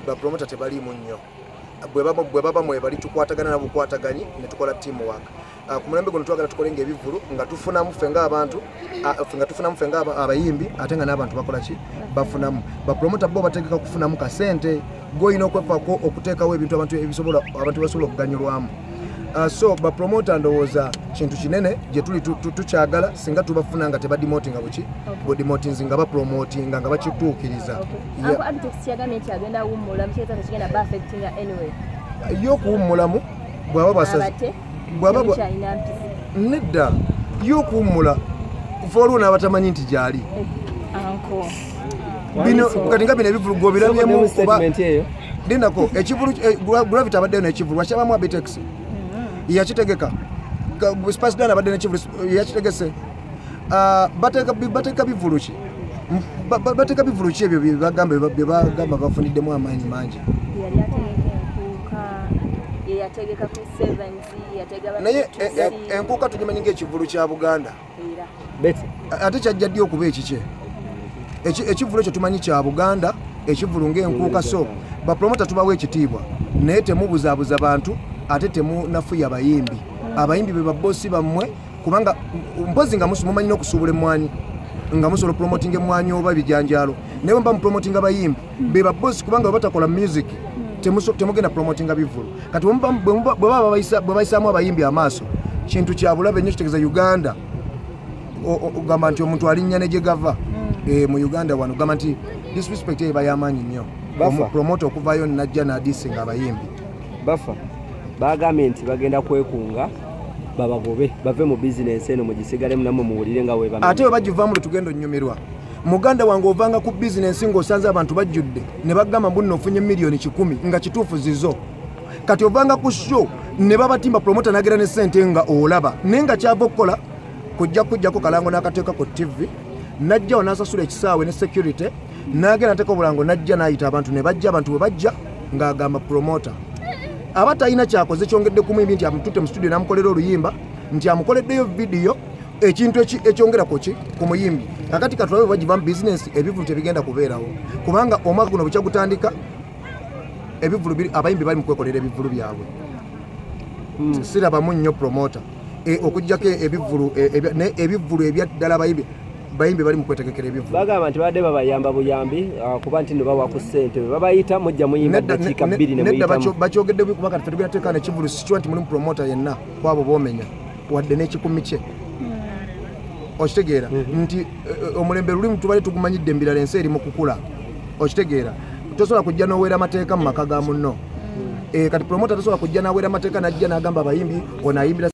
ba promoter tebali munnyo bwe baba mwe bali tukwatagana na bukwataganyi ne tukola teamwork ku mulembe guno twagala tukolenga ebivulu nga tufunamu fenga abantu fenga abayimbi ate nga n'abantu bakola ki bafunamu ba promoter bo bategeka kufunamu ka sente goyina okwefako okuteekawo ebintu abantu ebisobola abantu basobola okuganyulwamu so ba promoter ndowooza kintu kinene gye tuli tukyagala singa tubafuna nga tebadimotinga buki bo demotinzi nga bapromotinga nga bakituukiriza yo kuwummulamu bwaba basazi bwaba nedda yo kuwummula kufa waliwo n'abatamanyi nti gyali bino kati nga bino ebivulu gobirabyemu oba lindako ekivulu gravity abaddeyo n'ekivulu wakyabamu abitex yakitegeka space abadde n'ekivulu yakitegese bateeka bivulu ki bateeka bivulu ki ebyo bye bagamba bafuniddemu amaanyi mangi naye enkuuka tugimanyi ng'ekivulu kya Buganda ate kyajja ddi okuba ekikye ekivulu ekyo tumanyi kya Buganda ekivulu ng'enkuuka so bapromota tubawa ekitiibwa naye temubuzaabuza bantu ate temunafuya abayimbi be babbosi bammwe kubanga mpozi nga mumanyi n'okusuubula emmwanyi nga musobola promoting emmwanyi oba bijanjaalo naye mba mupromoting abayimbi be babbosi kubanga bwe batakola music temugenda promotinga bivulu kati bwe bayisaamu abayimbi amaaso kintu kya bulabe nnyo kitegeeza Uganda ogamba nti omuntu alinnya ne gye gava mu Uganda wano ogamba nti disrespect eba y'amaanyi nnyo omupromota okuvaayo najja n'adiisinga abayimbi bafa bagambye nti bagenda kwekunga babagobe bave mu bizinensi eno mugisigalemu namwe muwulire nga weebame ate bwe bagivaamu letugenda onnyumirwa muganda wange ovanga ku bizinensi ng'osanze abantu bajjudde ne bagamba mbu nno ofunye miliyoni 10 nga kituufu zizo kati ovanga ku show ne babatimba promota n'agera ne ssente nga olaba naye nga kyava okukola kujjako kalango n'akateeka ku TV najja n'asasula ekisaawe ne security n'agenda ateeka obulango najja n'ayita abantu ne bajja abantu bwe bajja ng'agamba promota aba talina kyakoze kyongedde ku muyimbi nti amututte mu studio n'amukolera oluyimba nti amukoleddeyo vidiyo ekintu ekyongera ku muyimbi kakati katulabe bagiva mu bizinensi ebivulu tebigenda kubeerawo kubanga omwaka guno bukyagutandika ebivulu abayimbi bali mu kwekolera ebivulu byabwe sirabamu nnyo promota okuggyako ebivulu ebyaddala bayimbi bali mu kwetegekera ebivulu bagamba nti badde babayamba buyambi kuba nti no bawa ku ssente babayita mujja muyimba dakiika 2 ne muyitamu bakyogedde kubanga ffe tugenda teekaana ekivulu sikiwa nti mulimu promota yenna kwabo boomenya wadde n'ekikumi kye okitegeera nti omulembe lulimu tubale tugumanyidde embirala ensi eri mu kukula okitegeera tosobola kujja n'oweera amateeka mu maka ga munno kati promota tosobola kujja n'aweera amateeka n'ajja n'agamba abayimbi ono ayimbira